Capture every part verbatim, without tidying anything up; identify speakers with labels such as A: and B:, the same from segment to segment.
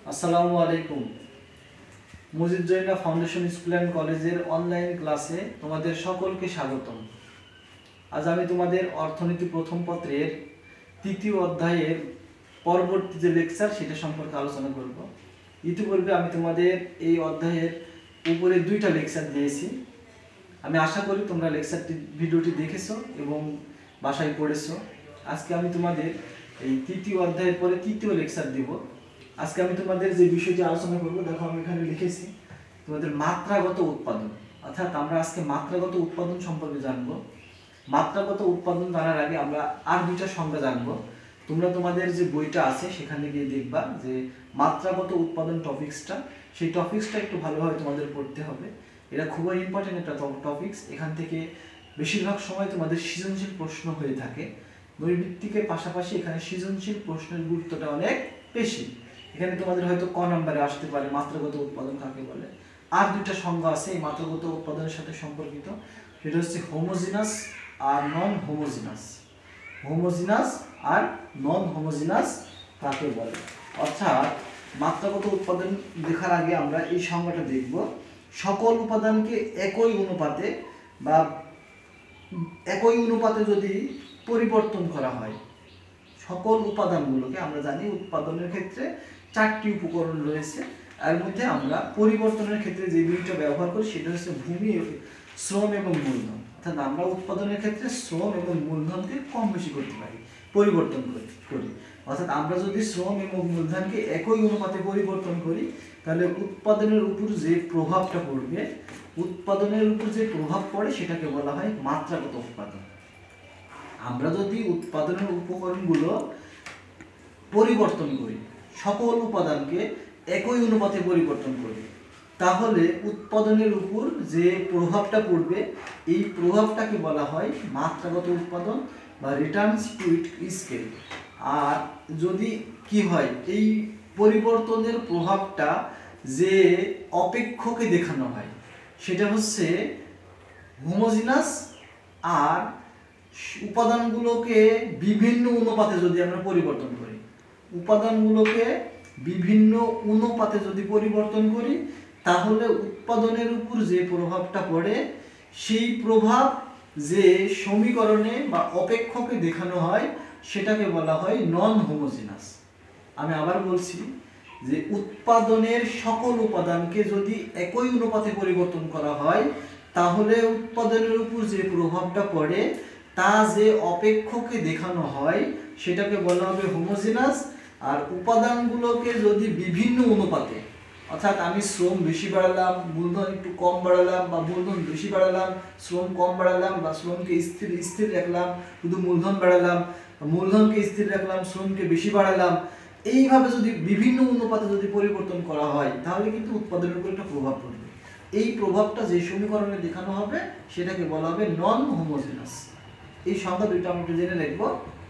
A: আসসালামু আলাইকুম। Mujib Jaina foundation school and কলেজের অনলাইন ক্লাসে তোমাদের সকলকে স্বাগতম। আজ আমি তোমাদের অর্থনীতি প্রথম পত্রের তৃতীয় অধ্যায়ের পরবর্তী যে লেকচার সেটা সম্পর্কে আলোচনা করব। ইতিপূর্বে আমি তোমাদের এই অধ্যায়ের উপরে দুইটা লেকচার দিয়েছি। আমি আশা করি তোমরা লেকচারটি ভিডিওটি দেখেছো এবং বাসায় পড়েছো। আজকে আমি তোমাদের এই তৃতীয় অধ্যায়ের পরে তৃতীয় লেকচার দিব। আজকে আমি তোমাদের যে বিষয়টি আলোচনা করব, দেখো আমি এখানে লিখেছি তোমাদের মাত্রাগত উৎপাদন। অর্থাৎ আমরা আজকে মাত্রাগত উৎপাদন সম্পর্কে জানবো। মাত্রাগত উৎপাদন জানার আগে আমরা আর দুইটা সংজ্ঞা জানবো। তোমরা তোমাদের যে বইটা আছে সেখানে গিয়ে দেখবা যে মাত্রাগত উৎপাদন টপিক্সটা, সেই টপিক্সটা একটু ভালোভাবে তোমাদের পড়তে হবে। এটা খুবই ইম্পর্টেন্ট একটা টপিক্স। এখান থেকে বেশিরভাগ সময় তোমাদের সৃজনশীল প্রশ্ন হয়ে থাকে। নৈর্ভিত্তিকের পাশাপাশি এখানে সৃজনশীল প্রশ্নের গুরুত্বটা অনেক বেশি। এখানে তোমাদের হয়তো ক নম্বরে আসতে পারে মাত্রাগত উৎপাদন কাকে বলে। আর দুইটা সংজ্ঞা আছে এই মাত্রাগত উৎপাদনের সাথে সম্পর্কিত, সেটা হচ্ছে হোমোজিনাস আর নন হোমোজিনাস। হোমোজিনাস আর নন হোমোজিনাস কাকে বলে। অর্থাৎ মাত্রাগত উৎপাদন দেখার আগে আমরা এই সংজ্ঞাটা দেখব। সকল উপাদানকে একই অনুপাতে বা একই অনুপাতে যদি পরিবর্তন করা হয়, সকল উপাদানগুলোকে আমরা জানি উৎপাদনের ক্ষেত্রে চারটি উপকরণ রয়েছে। এর মধ্যে আমরা পরিবর্তনের ক্ষেত্রে যে দুইটা ব্যবহার করি সেটা হচ্ছে ভূমি, শ্রম এবং মূলধন। অর্থাৎ আমরা উৎপাদনের ক্ষেত্রে শ্রম এবং মূলধনকে কম বেশি করতে পারি, পরিবর্তন করি। অর্থাৎ আমরা যদি শ্রম এবং মূলধনকে একই অনুপাতে পরিবর্তন করি তাহলে উৎপাদনের উপর যে প্রভাবটা পড়বে, উৎপাদনের উপর যে প্রভাব পড়ে সেটাকে বলা হয় মাত্রাগত উৎপাদন। আমরা যদি উৎপাদনের উপকরণগুলো পরিবর্তন করি, সকল উপাদানকে একই অনুপাতে পরিবর্তন করি, তাহলে উৎপাদনের উপর যে প্রভাবটা পড়বে এই প্রভাবটাকে বলা হয় মাত্রাগত উৎপাদন বা রিটার্নস টু স্কেল। আর যদি কি হয়, এই পরিবর্তনের প্রভাবটা যে অপেক্ষকে দেখানো হয় সেটা হচ্ছে হোমোজিনাস। আর উপাদানগুলোকে বিভিন্ন অনুপাতে যদি আমরা পরিবর্তন করি, উপাদানগুলোকে বিভিন্ন অনুপাতে যদি পরিবর্তন করি তাহলে উৎপাদনের উপর যে প্রভাবটা পড়ে সেই প্রভাব যে সমীকরণে বা অপেক্ষকে দেখানো হয় সেটাকে বলা হয় নন হোমোজিনাস। আমি আবার বলছি যে উৎপাদনের সকল উপাদানকে যদি একই অনুপাতে পরিবর্তন করা হয় তাহলে উৎপাদনের উপর যে প্রভাবটা পড়ে তা যে অপেক্ষকে দেখানো হয় সেটাকে বলা হবে হোমোজিনাস। আর উপাদানগুলোকে যদি বিভিন্ন অনুপাতে, অর্থাৎ আমি শ্রম বেশি বাড়ালাম, মূলধন একটু কম বাড়ালাম, বা মূলধন বেশি বাড়ালাম, শ্রম কম বাড়ালাম, বা শ্রমকে স্থির স্থির রাখলাম, শুধু মূলধন বাড়ালাম, মূলধনকে স্থির রাখলাম, শ্রমকে বেশি বাড়ালাম, এইভাবে যদি বিভিন্ন অনুপাতে যদি পরিবর্তন করা হয় তাহলে কিন্তু উৎপাদনের উপর একটা প্রভাব পড়বে। এই প্রভাবটা যে সমীকরণে দেখানো হবে সেটাকে বলা হবে নন হোমোজিনাস। এই সংখ্যা দুইটা আমরা একটু জেনে লিখব।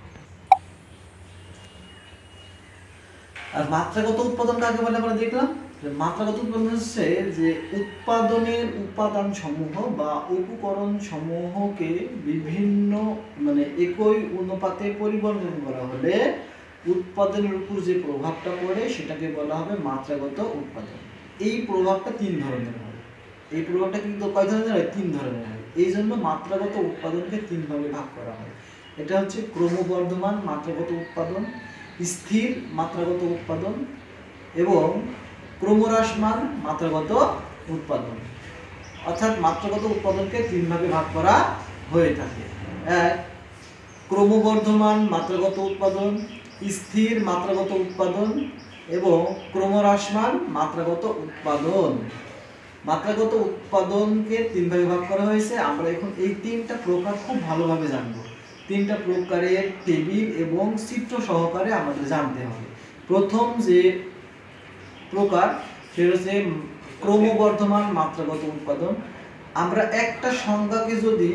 A: আর মাত্রাগত উৎপাদন কাকে বলে আমরা দেখলাম। মাত্রাগত উৎপাদন হচ্ছে যে উৎপাদনের উপাদান সমূহ বা উপকরণ সমূহকে বিভিন্ন মানে একই অনুপাতে পরিবর্তন করা হলে উৎপাদনের উপর যে প্রভাবটা পড়ে সেটাকে বলা হবে মাত্রাগত উৎপাদন। এই প্রভাবটা তিন ধরনের হয়। এই প্রভাবটা কিন্তু কয় ধরনের হয়? তিন ধরনের হয়। এই জন্য মাত্রাগত উৎপাদনকে তিন ভাগে ভাগ করা হয়। এটা হচ্ছে ক্রমবর্ধমান মাত্রাগত উৎপাদন, স্থির মাত্রাগত উৎপাদন এবং ক্রমহ্রাসমান মাত্রাগত উৎপাদন। অর্থাৎ মাত্রাগত উৎপাদনকে তিন ভাগে ভাগ করা হয়ে থাকে। এক, ক্রমবর্ধমান মাত্রাগত উৎপাদন, স্থির মাত্রাগত উৎপাদন এবং ক্রমহ্রাসমান মাত্রাগত উৎপাদন। মাত্রাগত উৎপাদনকে তিন ভাগে ভাগ করা হয়েছে। আমরা এখন এই তিনটা প্রকার খুব ভালোভাবে জানবো। তিনটা প্রকারের টেবিল এবং চিত্র সহকারে আমাদের জানতে হবে। প্রথম যে প্রকার সেটা হচ্ছে ক্রমবর্ধমান মাত্রাগত উৎপাদন। আমরা একটা সংখ্যাকে যদি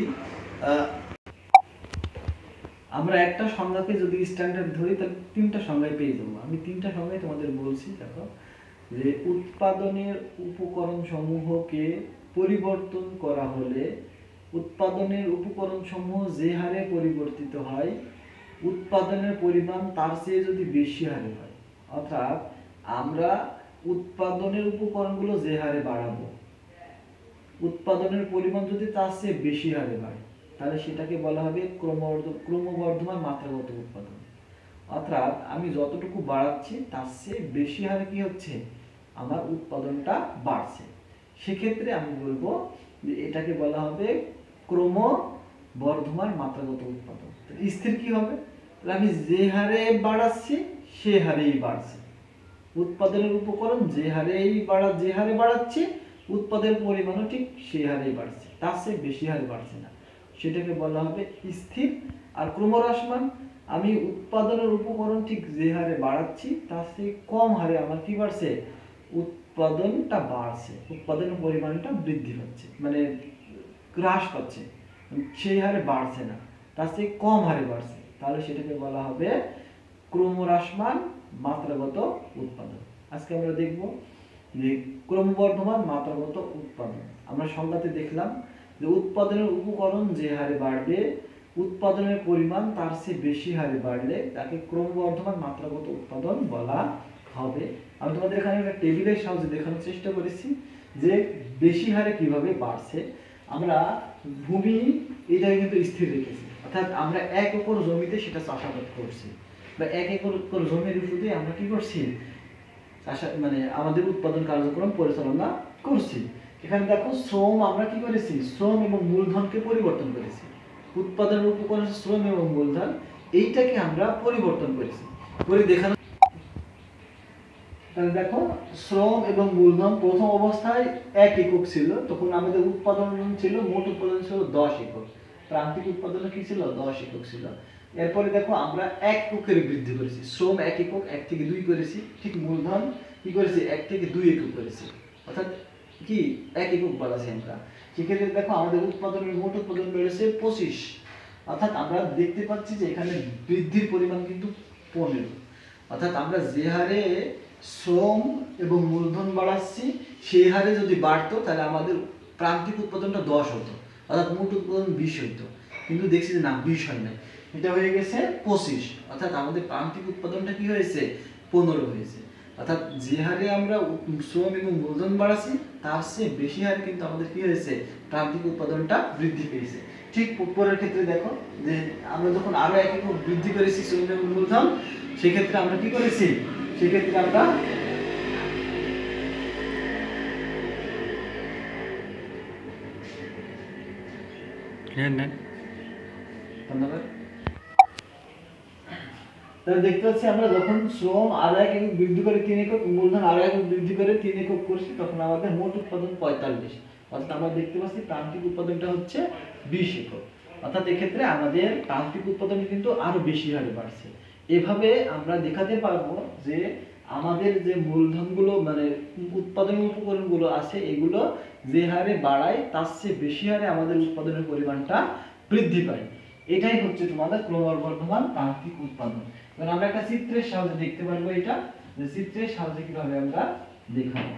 A: আমরা একটা সংখ্যাকে যদি স্ট্যান্ডার্ড ধরি তাহলে তিনটা সংখ্যায় পেয়ে যাবো। আমি তিনটা সংখ্যায় তোমাদের বলছি। দেখো যে উৎপাদনের উপকরণ সমূহকে পরিবর্তন করা হলে উৎপাদনের উপকরণ সমূহ যে হারে পরিবর্তিত হয় উৎপাদনের পরিমাণ তার চেয়ে যদি বেশি হারে হয়, অর্থাৎ আমরা উৎপাদনের উপকরণগুলো যে হারে বাড়াবো, উৎপাদনের পরিমাণ যদি তার চেয়ে বেশি হারে বাড়ে, তাহলে সেটাকে বলা হবে ক্রমবর্ধমান মাত্রাগত উৎপাদন। অর্থাৎ আমি যতটুকু বাড়াচ্ছি তার চেয়ে বেশি হারে কি হচ্ছে, আমার উৎপাদনটা বাড়ছে। সেক্ষেত্রে আমি বলবো যে এটাকে বলা হবে ক্রমবর্ধমান মাত্রাগত উৎপাদন। স্থির কি হবে, তাহলে আমি যে হারে বাড়াচ্ছি সে হারেই বাড়ছে। উৎপাদনের উপকরণ যে হারেই বাড়া যে হারে বাড়াচ্ছে, উৎপাদনের পরিমাণও ঠিক সেই হারেই বাড়ছে, তার চেয়ে বেশি হারে বাড়ছে না, সেটাকে বলা হবে স্থির। আর ক্রমহ্রাসমান, আমি উৎপাদনের উপকরণ ঠিক যে হারে বাড়াচ্ছি তার চেয়ে কম হারে আমার কি বাড়ছে, উৎপাদনটা বাড়ছে, উৎপাদনের পরিমাণটা বৃদ্ধি পাচ্ছে, মানে হ্রাস পাচ্ছে, সেই হারে বাড়ছে না, তার চেয়ে কম হারে বাড়ছে, তাহলে সেটাকে বলা হবে ক্রমহ্রাসমান মাত্রাগত উৎপাদন। আজকে আমরা দেখব যে ক্রমবর্ধমান মাত্রাগত উৎপাদন। আমরা সংজ্ঞাতে দেখলাম যে উৎপাদনের উপকরণ যে হারে বাড়বে, উৎপাদনের পরিমাণ তার চেয়ে বেশি হারে বাড়লে তাকে ক্রমবর্ধমান মাত্রাগত উৎপাদন বলা হবে। আমি তোমাদের এখানে একটা টেবিলের সাহায্যে দেখানোর চেষ্টা করেছি যে বেশি হারে কিভাবে বাড়ছে। আমরা ভূমি এটাকে কিন্তু স্থির রেখেছি, অর্থাৎ আমরা এক একর জমিতে সেটা চাষাবাদ করছি, বা এক একর জমির উপরে আমরা কি করছি, চাষা মানে আমাদের উৎপাদন কার্যক্রম পরিচালনা করছি। এখানে দেখো শ্রম আমরা কি করেছি, শ্রম এবং মূলধনকে পরিবর্তন করেছি। উৎপাদনের উপকরণ শ্রম এবং মূলধন, এইটাকে আমরা পরিবর্তন করেছি করে দেখানো। তাহলে দেখো শ্রম এবং মূলধন প্রথম অবস্থায় এক একক ছিল, তখন আমাদের উৎপাদন ছিল, মোট উৎপাদন ছিল দশ একক, প্রান্তিক উৎপাদন কি ছিল, দশ একক ছিল। এরপরে দেখো আমরা এক এককের বৃদ্ধি করেছি, শ্রম এক একক এক থেকে দুই করেছি, ঠিক মূলধন কি করেছি, এক থেকে দুই একক করেছি, অর্থাৎ কি এক একক বাড়াছি আমরা। সেক্ষেত্রে দেখো আমাদের উৎপাদনের মোট উৎপাদন বেড়েছে পঁচিশ, অর্থাৎ আমরা দেখতে পাচ্ছি যে এখানে বৃদ্ধির পরিমাণ কিন্তু পনেরো। অর্থাৎ আমরা যে হারে শ্রম এবং মূলধন বাড়াচ্ছি সেই হারে যদি বাড়তো তাহলে আমাদের প্রান্তিক উৎপাদনটা দশ হতো, অর্থাৎ মোট উৎপাদন বিশ হইতো, কিন্তু দেখছি যে না বিশ হয় না, এটা হয়ে গেছে পঁচিশ, অর্থাৎ আমাদের প্রান্তিক উৎপাদনটা কি হয়েছে, পনেরো হয়েছে। অর্থাৎ যে হারে আমরা শ্রম এবং মূলধন বাড়াচ্ছি তার চেয়ে বেশি হারে কিন্তু আমাদের কি হয়েছে, প্রান্তিক উৎপাদনটা বৃদ্ধি পেয়েছে। ঠিক পরের ক্ষেত্রে দেখো যে আমরা যখন আরো এক একক বৃদ্ধি করেছি শ্রম এবং মূলধন, সেক্ষেত্রে আমরা কি করেছি, সেক্ষেত্রে আমরা ধন্যবাদ। তাহলে দেখতে পাচ্ছি আমরা যখন শ্রম আরো এক একক বৃদ্ধি করে তিন একক, মূলধন আরো এক একক বৃদ্ধি করে তিন একক করছি, তখন আমাদের মোট উৎপাদন পঁয়তাল্লিশ, অর্থাৎ আমরা দেখতে পাচ্ছি প্রান্তিক উৎপাদনটা হচ্ছে বিশ একক। অর্থাৎ এক্ষেত্রে আমাদের প্রান্তিক উৎপাদন কিন্তু আরো বেশি হারে বাড়ছে। এভাবে আমরা দেখাতে পারবো যে আমাদের যে মূলধনগুলো মানে উৎপাদনের উপকরণগুলো আছে এগুলো যে হারে বাড়ায় তার চেয়ে বেশি হারে আমাদের উৎপাদনের পরিমাণটা বৃদ্ধি পায়। এটাই হচ্ছে তোমাদের ক্রমবর্ধমান প্রান্তিক উৎপাদন। এবার আমরা একটা চিত্রের সাহায্যে দেখতে পারবো, এটা যে চিত্রের সাহায্যে কিভাবে আমরা দেখাবো।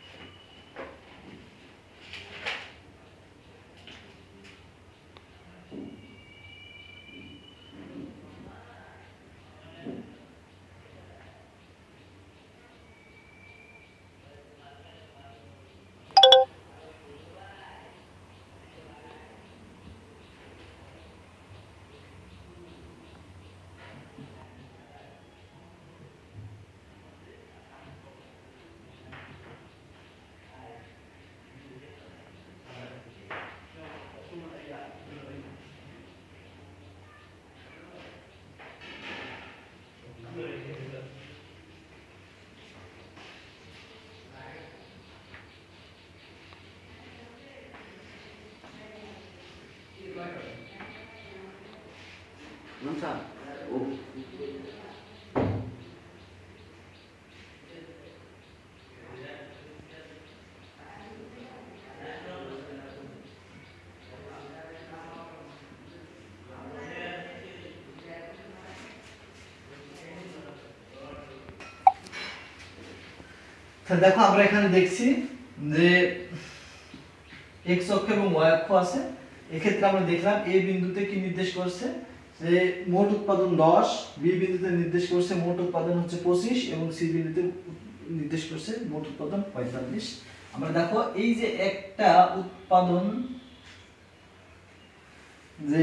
A: আচ্ছা ও দেখো আমরা এখানে দেখছি যে এক্স অক্ষ এবং ওয়াই অক্ষ আছে। এক্ষেত্রে আমরা দেখলাম এ বিন্দুতে কি নির্দেশ করছে যে মোট উৎপাদন দশ, বি বিন্দুতে নির্দেশ করছে মোট উৎপাদন হচ্ছে পঁচিশ এবং সি বিন্দুতে নির্দেশ করছে, মোট উৎপাদন পঁয়তাল্লিশ। আমরা দেখো এই যে একটা উৎপাদন যে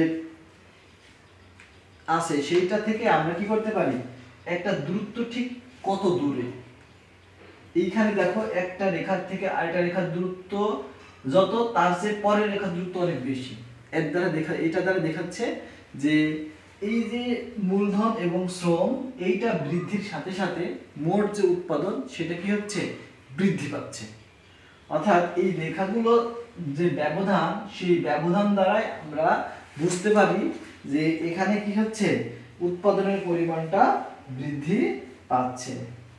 A: আছে সেইটা থেকে আমরা কি করতে পারি, একটা দূরত্ব ঠিক কত দূরে, এইখানে দেখো একটা রেখার থেকে আরেকটা রেখার দূরত্ব যত, তার চেয়ে পরের রেখার দূরত্ব অনেক বেশি। এর দ্বারা দেখা এটা দ্বারা দেখাচ্ছে যে এই যে মূলধন এবং শ্রম এইটা বৃদ্ধির সাথে সাথে মোট যে উৎপাদন সেটা কি হচ্ছে, বৃদ্ধি পাচ্ছে। অর্থাৎ এই রেখাগুলো যে ব্যবধান, সেই ব্যবধান দ্বারাই আমরা বুঝতে পারি যে এখানে কি হচ্ছে, উৎপাদনের পরিমাণটা বৃদ্ধি পাচ্ছে।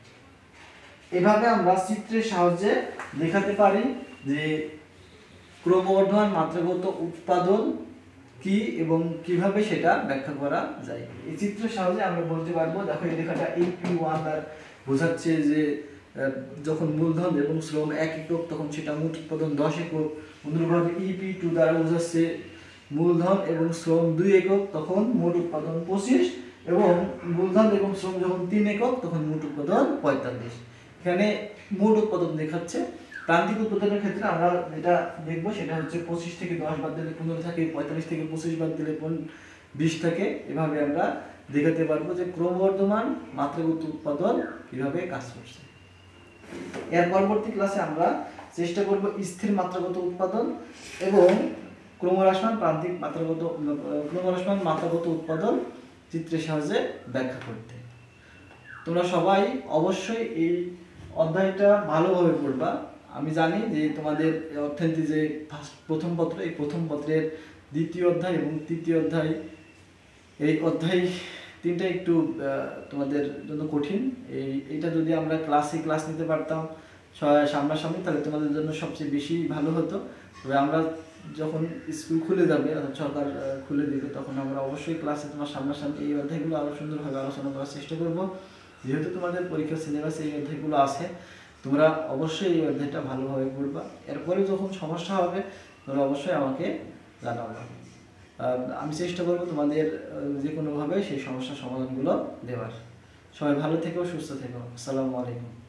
A: এভাবে আমরা চিত্রের সাহায্যে দেখাতে পারি যে ক্রমবর্ধমান মাত্রাগত উৎপাদন কি এবং কিভাবে সেটা ব্যাখ্যা করা যায়। এই চিত্রের সাহায্যে আমরা বলতে পারবো, দেখো এই রেখাটা ই পি ওয়ান দ্বারা বোঝাচ্ছে যে যখন মূলধন এবং শ্রম এক একক তখন সেটা মোট উৎপাদন দশ একক। অনুরূপভাবে ই পি টু দ্বারা বোঝাচ্ছে মূলধন এবং শ্রম দুই একক তখন মোট উৎপাদন পঁচিশ, এবং মূলধন এবং শ্রম যখন তিন একক তখন মোট উৎপাদন পঁয়তাল্লিশ। এখানে মোট উৎপাদন দেখাচ্ছে। প্রান্তিক উৎপাদনের ক্ষেত্রে আমরা যেটা দেখবো সেটা হচ্ছে পঁচিশ থেকে দশ বাদ দিলে পনেরো থাকে, পঁয়তাল্লিশ থেকে পঁচিশ বাদ দিলে বিশ থাকে। এভাবে আমরা দেখাতে পারবো যে ক্রমবর্ধমান মাত্রাগত উৎপাদন কিভাবে কাজ করছে। এর পরবর্তী ক্লাসে আমরা চেষ্টা করব স্থির মাত্রাগত উৎপাদন এবং ক্রমহ্রাসমান প্রান্তিক মাত্রাগত ক্রমহ্রাসমান মাত্রাগত উৎপাদন চিত্রের সাহায্যে ব্যাখ্যা করতে। তোমরা সবাই অবশ্যই এই অধ্যায়টা ভালোভাবে পড়বা। আমি জানি যে তোমাদের অর্থনীতি যে প্রথম পত্র, এই প্রথম পত্রের দ্বিতীয় অধ্যায় এবং তৃতীয় অধ্যায়, এই অধ্যায় তিনটা একটু তোমাদের জন্য কঠিন। এই এইটা যদি আমরা ক্লাসে ক্লাস নিতে পারতাম সামনাসামনি, তাহলে তোমাদের জন্য সবচেয়ে বেশি ভালো হতো। তবে আমরা যখন স্কুল খুলে যাবে, সরকার খুলে দিবে, তখন আমরা অবশ্যই ক্লাসে তোমার সামনাসামনি এই অধ্যায়গুলো আরও সুন্দরভাবে আলোচনা করার চেষ্টা করব। যেহেতু তোমাদের পরীক্ষার সিলেবাসে এই অধ্যায়গুলো আছে, তোমরা অবশ্যই এই অধ্যায়টা ভালোভাবে পড়বা। এরপরে যখন সমস্যা হবে তোমরা অবশ্যই আমাকে জানাবা। আমি চেষ্টা করবো তোমাদের যে কোনোভাবে সেই সমস্যার সমাধানগুলো দেওয়ার। সবাই ভালো থেকো, সুস্থ থেকো। আসসালামু আলাইকুম।